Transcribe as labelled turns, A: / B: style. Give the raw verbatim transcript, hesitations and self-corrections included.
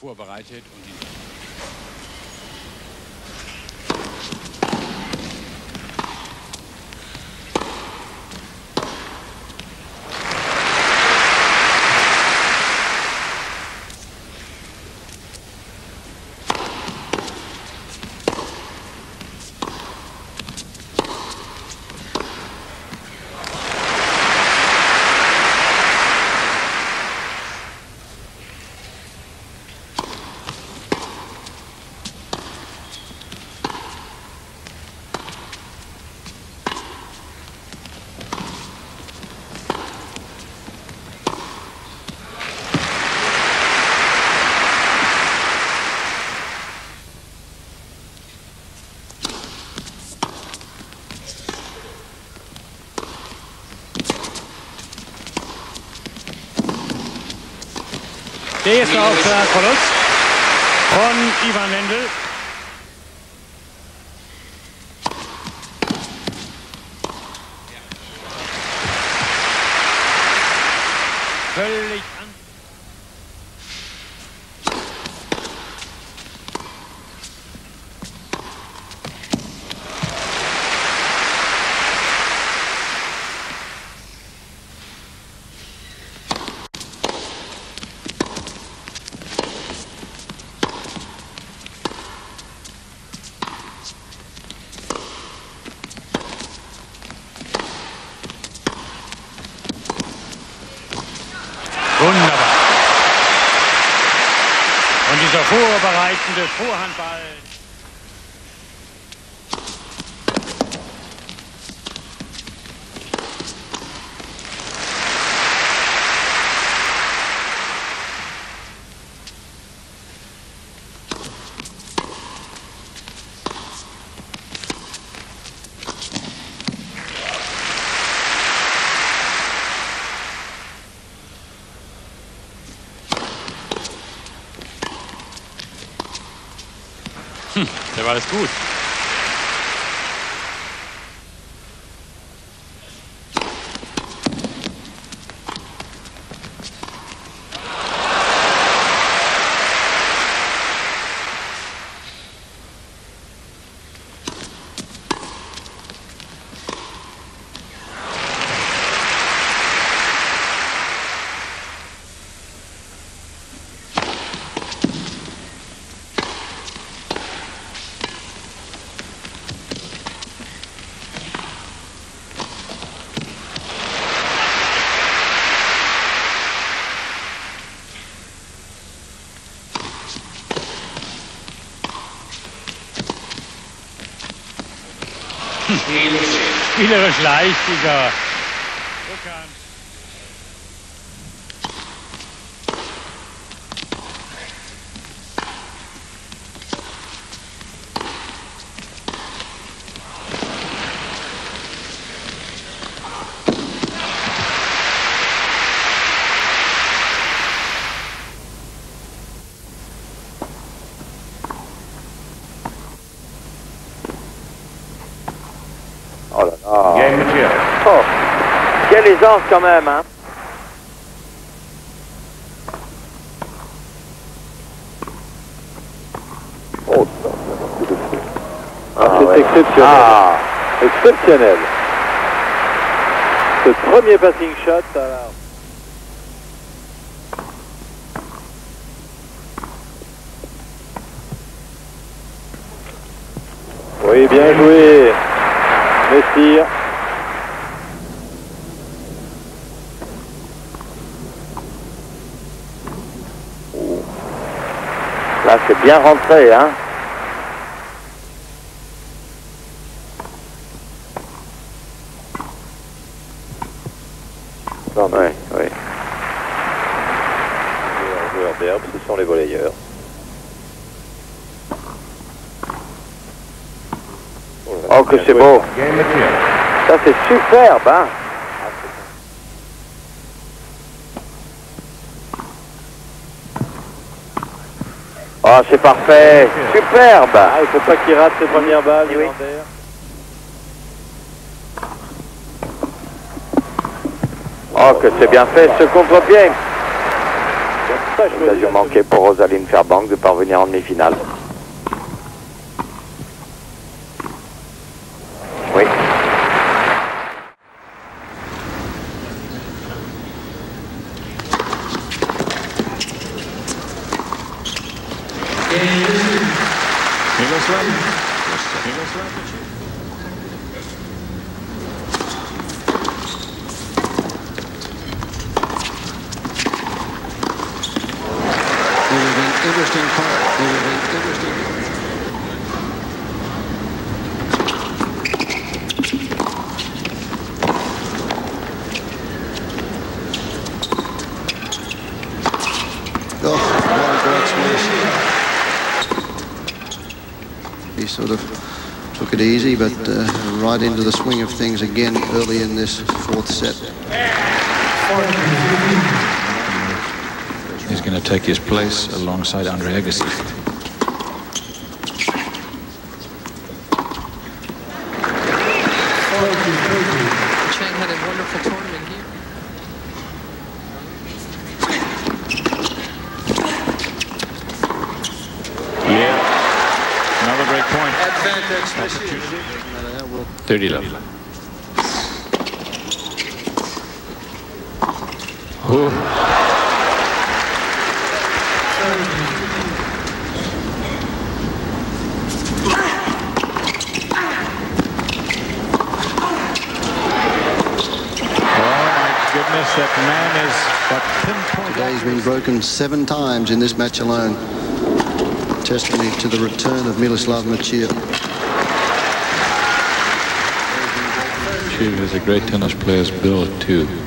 A: vorbereitet und die der erste Aufschlagverlust von Ivan Lendl. Völlig an. Wunderbar. Und dieser vorbereitende Vorhandball. Hm, der war alles gut. Spielerisch leicht, dieser Rückhand.
B: Oh là là.
C: Game material.
B: Oh, quelle aisance quand même, hein. Oh, ça, c'est un coup de fou. Ah, c'est
C: ouais.
B: exceptionnel. Ah, exceptionnel. Ce premier passing shot, alors. Oui, bien joué. Messire.
C: Là, c'est bien rentré, hein.
B: Non, mais
C: Oui, oui.
B: les joueurs d'herbe, ce sont les volleyeurs.
C: Oh, que c'est beau.
A: Game material.
C: Ça, c'est superbe, hein. Oh, c'est parfait. Superbe.
B: Ah, il ne faut pas qu'il rate ses premières balles,
C: Oui.
B: Lander.
C: Oh, que c'est bien fait, ce contre-pied. Occasion manquée pour Rosaline Fairbank de parvenir en demi-finale. Oui.
D: Miloslav. Miloslav.
E: It will be an interesting part. It will be interesting. Oh, what a great smash. He sort of took it easy, but uh, right into the swing of things again early in this fourth set.
D: He's going to take his place alongside Andre Agassi.
F: Chang had a wonderful tournament here.
D: Yeah. Another break point.
E: Advantage,
D: thirty love. Oh. Goodness, that man is got pinpoint.
E: Today he's been broken seven times in this match alone. Testimony to the return of Miloslav Machir.
D: She was a great tennis player's build too.